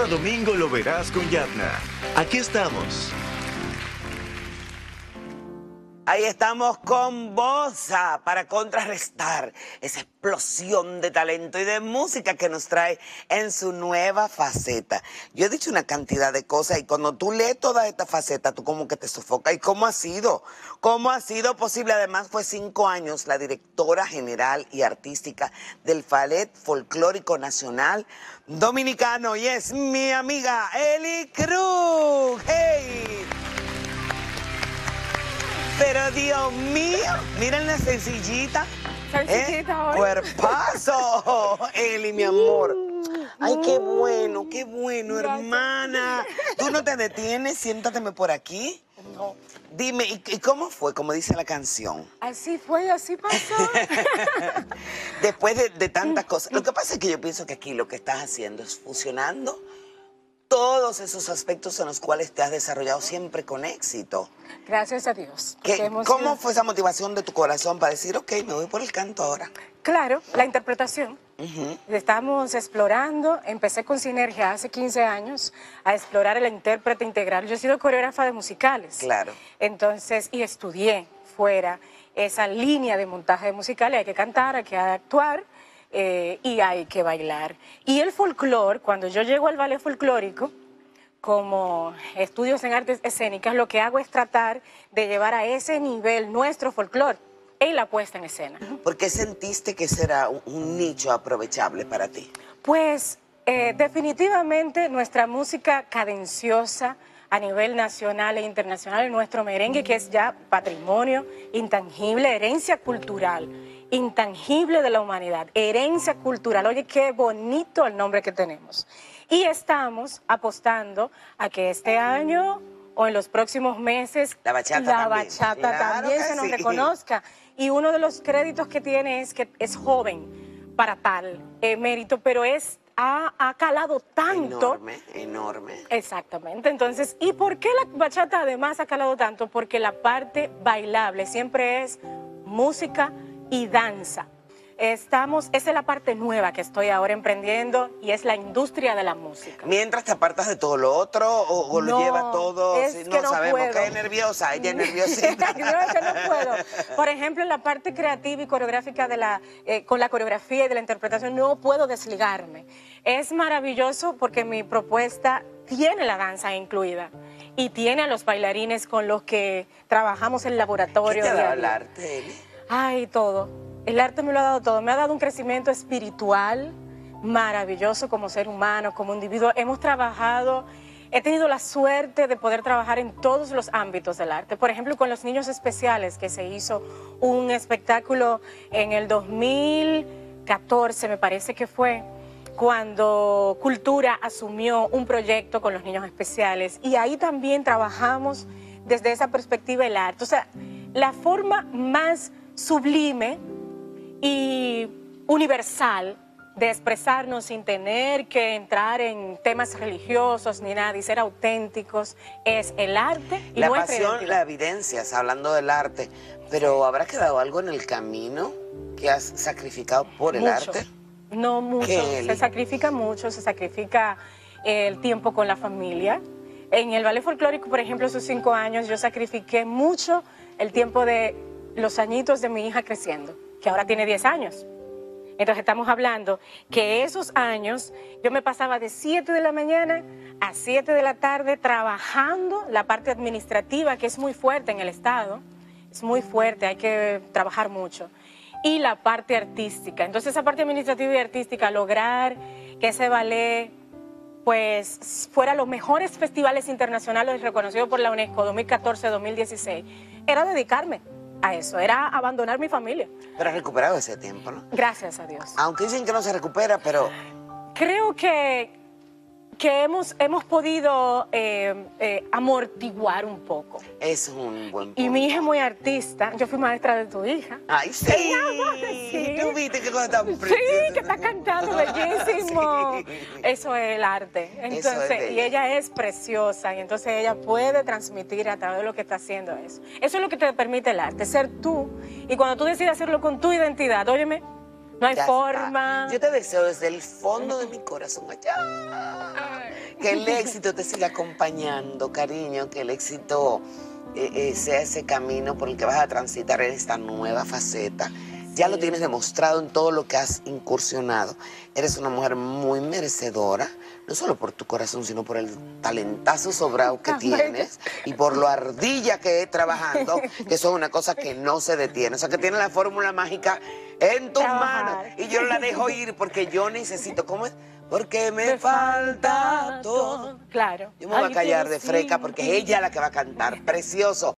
Cada domingo lo verás con Yatna. Aquí estamos. Ahí estamos con Bosa para contrarrestar esa explosión de talento y de música que nos trae en su nueva faceta. Yo he dicho una cantidad de cosas y cuando tú lees toda esta faceta, tú como que te sofocas. ¿Y cómo ha sido? ¿Cómo ha sido posible? Además, fue 5 años la directora general y artística del Ballet Folclórico Nacional Dominicano y es mi amiga Eli Cruz. ¡Hey! Pero Dios mío, miren la sencillita. Sencillita hoy. Cuerpazo, Eli, mi amor. Ay, qué bueno, hermana. ¿Tú no te detienes? Siéntateme por aquí. No. Dime, ¿y cómo fue, como dice la canción? Así fue, así pasó. Después de tantas cosas. Lo que pasa es que yo pienso que aquí lo que estás haciendo es fusionando todos esos aspectos en los cuales te has desarrollado siempre con éxito. Gracias a Dios. ¿Cómo fue esa motivación de tu corazón para decir, ok, me voy por el canto ahora? Claro, la interpretación. Estamos explorando, empecé con Sinergia hace 15 años a explorar el intérprete integral. Yo he sido coreógrafa de musicales. Claro. Entonces, y estudié fuera esa línea de montaje musical, hay que cantar, hay que actuar. Y hay que bailar. Y el folclore, cuando yo llego al ballet folclórico, como estudios en artes escénicas, lo que hago es tratar de llevar a ese nivel nuestro folclore en la puesta en escena. ¿Por qué sentiste que ese era un nicho aprovechable para ti? Pues definitivamente nuestra música cadenciosa a nivel nacional e internacional, nuestro merengue, que es ya patrimonio intangible, herencia cultural, intangible de la humanidad, herencia cultural. Oye, qué bonito el nombre que tenemos. Y estamos apostando a que este año o en los próximos meses la bachata también se nos reconozca. Y uno de los créditos que tiene es que es joven para tal mérito, pero ha calado tanto. Enorme. Exactamente. Entonces, ¿y por qué la bachata además ha calado tanto? Porque la parte bailable siempre es música y danza. Esa es la parte nueva que estoy ahora emprendiendo y es la industria de la música. ¿Mientras te apartas de todo lo otro o lo llevas todo? Es que no sabemos puedo. que es nerviosa, ella es nerviosita. No, es que no puedo. Por ejemplo, en la parte creativa y coreográfica con la coreografía y de la interpretación no puedo desligarme. Es maravilloso porque mi propuesta tiene la danza incluida y tiene a los bailarines con los que trabajamos en el laboratorio. ¿Qué te da el arte, Eli? Ay, todo. El arte me lo ha dado todo. Me ha dado un crecimiento espiritual maravilloso como ser humano, como individuo. He tenido la suerte de poder trabajar en todos los ámbitos del arte. Por ejemplo, con los niños especiales, que se hizo un espectáculo en el 2014, me parece que fue, cuando Cultura asumió un proyecto con los niños especiales. Y ahí también trabajamos desde esa perspectiva el arte. O sea, la forma más sublime y universal de expresarnos sin tener que entrar en temas religiosos ni nada y ser auténticos es el arte y la nuestra pasión, identidad. la evidencias, hablando del arte, pero ¿habrá quedado algo en el camino que has sacrificado por el arte? No mucho, se sacrifica mucho, se sacrifica el tiempo con la familia. En el ballet folclórico, por ejemplo, esos 5 años yo sacrifiqué mucho el tiempo de los añitos de mi hija creciendo, que ahora tiene 10 años. Entonces estamos hablando que esos años yo me pasaba de 7 de la mañana a 7 de la tarde trabajando la parte administrativa, que es muy fuerte en el Estado, es muy fuerte, hay que trabajar mucho, y la parte artística. Entonces esa parte administrativa y artística, lograr que ese ballet pues fuera los mejores festivales internacionales reconocidos por la UNESCO 2014-2016, era dedicarme a eso, era abandonar mi familia. Pero has recuperado ese tiempo, ¿no? Gracias a Dios. Aunque dicen que no se recupera, pero... Creo que hemos podido amortiguar un poco. Es un buen punto. Y mi hija es muy artista. Yo fui maestra de tu hija. ¡Ay, sí! Sí. ¿Tú viste qué cosa tan preciosa? Sí, que está cantando bellísimo. Sí. Eso es el arte. Entonces, y ella es preciosa y entonces ella puede transmitir a través de lo que está haciendo eso. Eso es lo que te permite el arte, ser tú. Y cuando tú decides hacerlo con tu identidad, óyeme, no hay forma. Yo te deseo desde el fondo de mi corazón allá que el éxito te siga acompañando, cariño, que el éxito sea ese camino por el que vas a transitar en esta nueva faceta. Ya lo tienes demostrado en todo lo que has incursionado. Eres una mujer muy merecedora, no solo por tu corazón, sino por el talentazo sobrado que tienes y por lo ardilla que es trabajando, que eso es una cosa que no se detiene. O sea, que tienes la fórmula mágica en tus manos. Y yo la dejo ir porque yo necesito, ¿cómo es? Porque me falta todo. Claro. Yo me voy a callar de freca porque es ella la que va a cantar. Precioso.